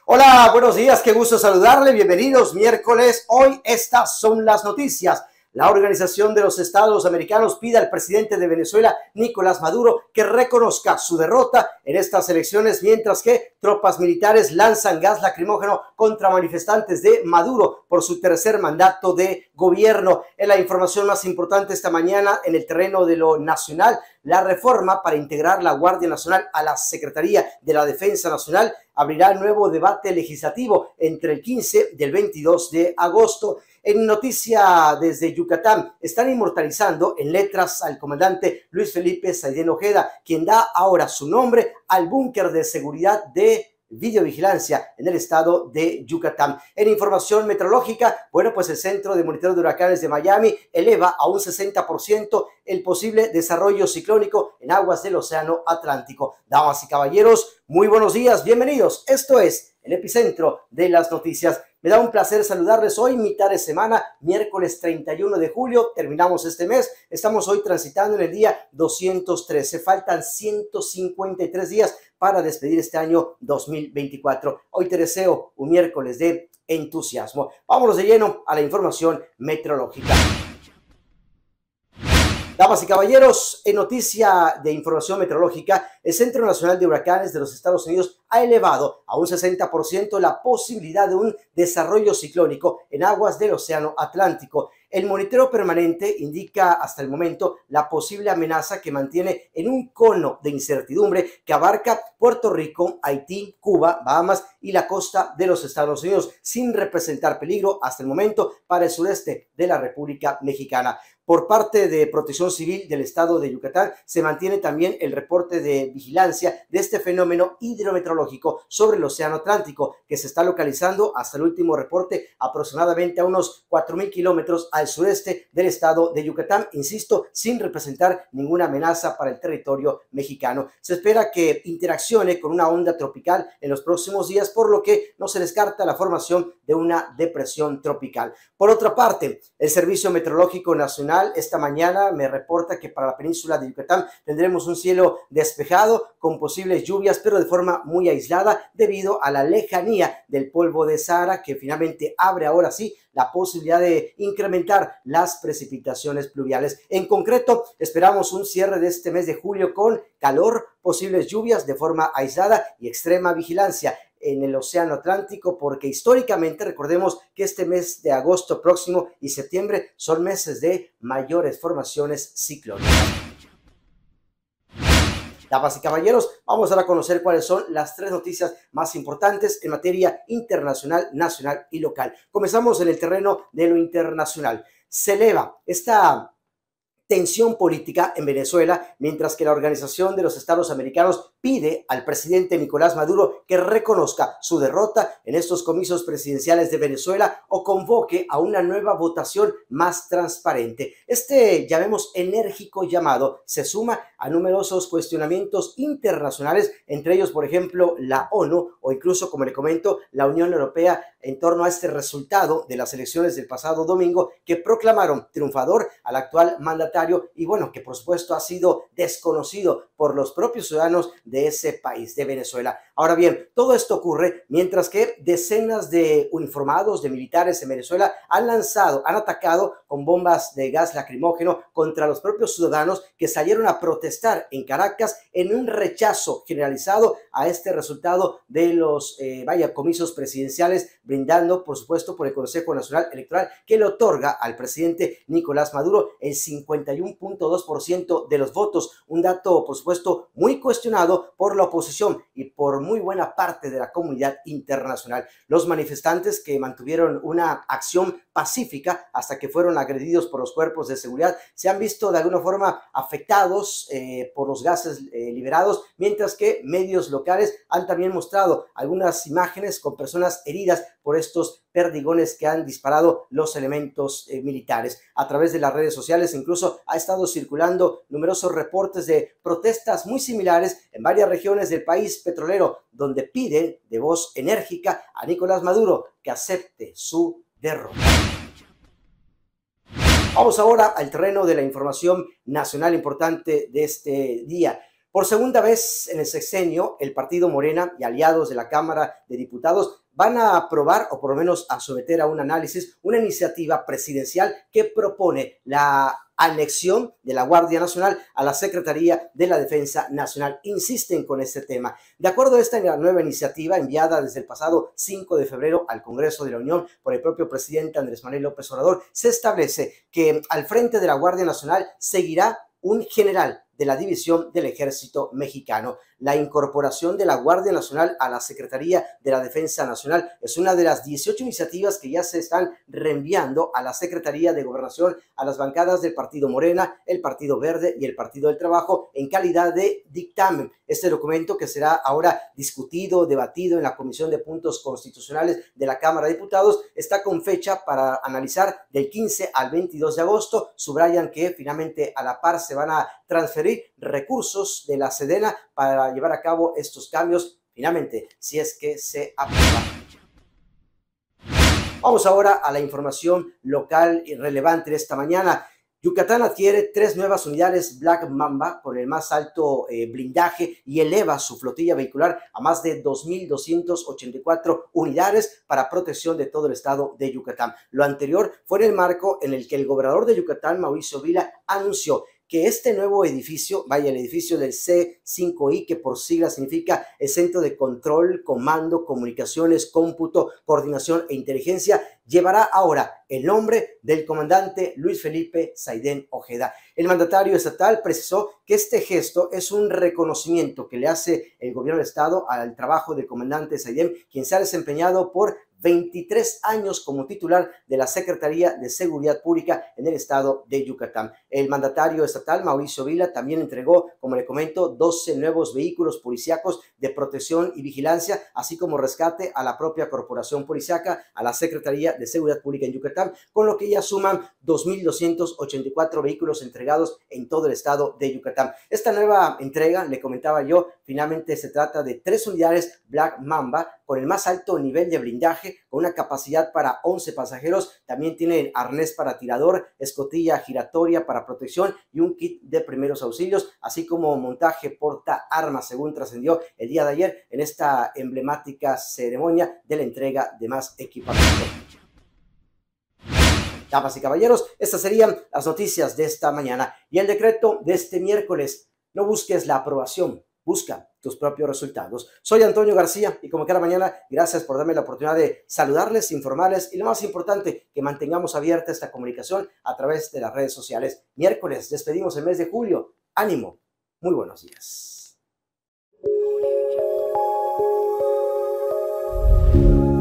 Hola, buenos días, qué gusto saludarle, bienvenidos miércoles. Hoy estas son las noticias. La Organización de los Estados Americanos pide al presidente de Venezuela, Nicolás Maduro, que reconozca su derrota en estas elecciones, mientras que tropas militares lanzan gas lacrimógeno contra manifestantes de Maduro por su tercer mandato de gobierno. Es la información más importante esta mañana en el terreno de lo nacional. La reforma para integrar la Guardia Nacional a la Secretaría de la Defensa Nacional abrirá nuevo debate legislativo entre el 15 y el 22 de agosto. En noticia desde Yucatán, están inmortalizando en letras al comandante Luis Felipe Saidén Ojeda, quien da ahora su nombre al búnker de seguridad de videovigilancia en el estado de Yucatán. En información meteorológica, bueno, pues el Centro de Monitoreo de Huracanes de Miami eleva a un 60% el posible desarrollo ciclónico en aguas del Océano Atlántico. Damas y caballeros, muy buenos días, bienvenidos. Esto es el epicentro de las noticias. Me da un placer saludarles hoy, mitad de semana, miércoles 31 de julio, terminamos este mes, estamos hoy transitando en el día 213, faltan 153 días para despedir este año 2024. Hoy te deseo un miércoles de entusiasmo. Vámonos de lleno a la información meteorológica. Damas y caballeros, en noticia de información meteorológica, el Centro Nacional de Huracanes de los Estados Unidos ha elevado a un 60% la posibilidad de un desarrollo ciclónico en aguas del Océano Atlántico. El monitoreo permanente indica hasta el momento la posible amenaza que mantiene en un cono de incertidumbre que abarca Puerto Rico, Haití, Cuba, Bahamas y la costa de los Estados Unidos, sin representar peligro hasta el momento para el sureste de la República Mexicana. Por parte de Protección Civil del estado de Yucatán, se mantiene también el reporte de vigilancia de este fenómeno hidrometeorológico sobre el Océano Atlántico, que se está localizando hasta el último reporte aproximadamente a unos 4,000 kilómetros al sureste del estado de Yucatán, insisto, sin representar ninguna amenaza para el territorio mexicano. Se espera que interaccione con una onda tropical en los próximos días, por lo que no se descarta la formación de una depresión tropical. Por otra parte, el Servicio Meteorológico Nacional esta mañana me reporta que para la península de Yucatán tendremos un cielo despejado con posibles lluvias, pero de forma muy aislada debido a la lejanía del polvo de Sahara, que finalmente abre ahora sí la posibilidad de incrementar las precipitaciones pluviales. En concreto, esperamos un cierre de este mes de julio con calor, posibles lluvias de forma aislada y extrema vigilancia en el Océano Atlántico, porque históricamente recordemos que este mes de agosto próximo y septiembre son meses de mayores formaciones ciclónicas. Damas y caballeros, vamos ahora a conocer cuáles son las tres noticias más importantes en materia internacional, nacional y local. Comenzamos en el terreno de lo internacional. Se eleva esta tensión política en Venezuela, mientras que la Organización de los Estados Americanos pide al presidente Nicolás Maduro que reconozca su derrota en estos comicios presidenciales de Venezuela o convoque a una nueva votación más transparente. Este, llamemos, enérgico llamado se suma a numerosos cuestionamientos internacionales, entre ellos, por ejemplo, la ONU o incluso, como le comento, la Unión Europea, en torno a este resultado de las elecciones del pasado domingo, que proclamaron triunfador al actual mandatario y bueno, que por supuesto ha sido desconocido por los propios ciudadanos de ese país, de Venezuela. Ahora bien, todo esto ocurre mientras que decenas de uniformados, de militares en Venezuela han atacado con bombas de gas lacrimógeno contra los propios ciudadanos que salieron a protestar en Caracas en un rechazo generalizado a este resultado de los comicios presidenciales, brindando, por supuesto, por el Consejo Nacional Electoral, que le otorga al presidente Nicolás Maduro el 51.2% de los votos, un dato, por supuesto, muy cuestionado por la oposición y por muy buena parte de la comunidad internacional. Los manifestantes, que mantuvieron una acción pacífica hasta que fueron agredidos por los cuerpos de seguridad, se han visto de alguna forma afectados por los gases liberados, mientras que medios locales han también mostrado algunas imágenes con personas heridas por estos perdigones que han disparado los elementos militares. A través de las redes sociales incluso ha estado circulando numerosos reportes de protestas muy similares en varias regiones del país petrolero, donde piden de voz enérgica a Nicolás Maduro que acepte su derrota. Vamos ahora al terreno de la información nacional importante de este día. Por segunda vez en el sexenio, el partido Morena y aliados de la Cámara de Diputados van a aprobar, o por lo menos a someter a un análisis, una iniciativa presidencial que propone la anexión de la Guardia Nacional a la Secretaría de la Defensa Nacional. Insisten con este tema. De acuerdo a esta nueva iniciativa enviada desde el pasado 5 de febrero al Congreso de la Unión por el propio presidente Andrés Manuel López Obrador, se establece que al frente de la Guardia Nacional seguirá un general de la División del Ejército Mexicano. La incorporación de la Guardia Nacional a la Secretaría de la Defensa Nacional es una de las 18 iniciativas que ya se están reenviando a la Secretaría de Gobernación, a las bancadas del Partido Morena, el Partido Verde y el Partido del Trabajo en calidad de dictamen. Este documento, que será ahora discutido, debatido en la Comisión de Puntos Constitucionales de la Cámara de Diputados, está con fecha para analizar del 15 al 22 de agosto. Subrayan que finalmente a la par se van a transferir recursos de la Sedena para llevar a cabo estos cambios, finalmente, si es que se aprueba. Vamos ahora a la información local y relevante de esta mañana. Yucatán adquiere 3 nuevas unidades Black Mamba con el más alto blindaje y eleva su flotilla vehicular a más de 2.284 unidades para protección de todo el estado de Yucatán. Lo anterior fue en el marco en el que el gobernador de Yucatán, Mauricio Vila, anunció que este nuevo edificio, el edificio del C5I, que por sigla significa el Centro de Control, Comando, Comunicaciones, Cómputo, Coordinación e Inteligencia, llevará ahora el nombre del comandante Luis Felipe Saidén Ojeda. El mandatario estatal precisó que este gesto es un reconocimiento que le hace el gobierno del estado al trabajo del comandante Saidén, quien se ha desempeñado por 23 años como titular de la Secretaría de Seguridad Pública en el estado de Yucatán. El mandatario estatal, Mauricio Vila, también entregó, como le comento, 12 nuevos vehículos policíacos de protección y vigilancia, así como rescate a la propia corporación policíaca, a la Secretaría de Seguridad Pública en Yucatán, con lo que ya suman 2.284 vehículos entregados en todo el estado de Yucatán. Esta nueva entrega, le comentaba yo, finalmente se trata de 3 unidades Black Mamba con el más alto nivel de blindaje, con una capacidad para 11 pasajeros. También tienen arnés para tirador, escotilla giratoria para protección y un kit de primeros auxilios, así como montaje porta armas, según trascendió el día de ayer en esta emblemática ceremonia de la entrega de más equipamiento. Damas y caballeros, estas serían las noticias de esta mañana y el decreto de este miércoles. No busques la aprobación, busca tus propios resultados. Soy Antonio García y como cada mañana, gracias por darme la oportunidad de saludarles, informarles y lo más importante, que mantengamos abierta esta comunicación a través de las redes sociales. Miércoles, despedimos el mes de julio. Ánimo, muy buenos días.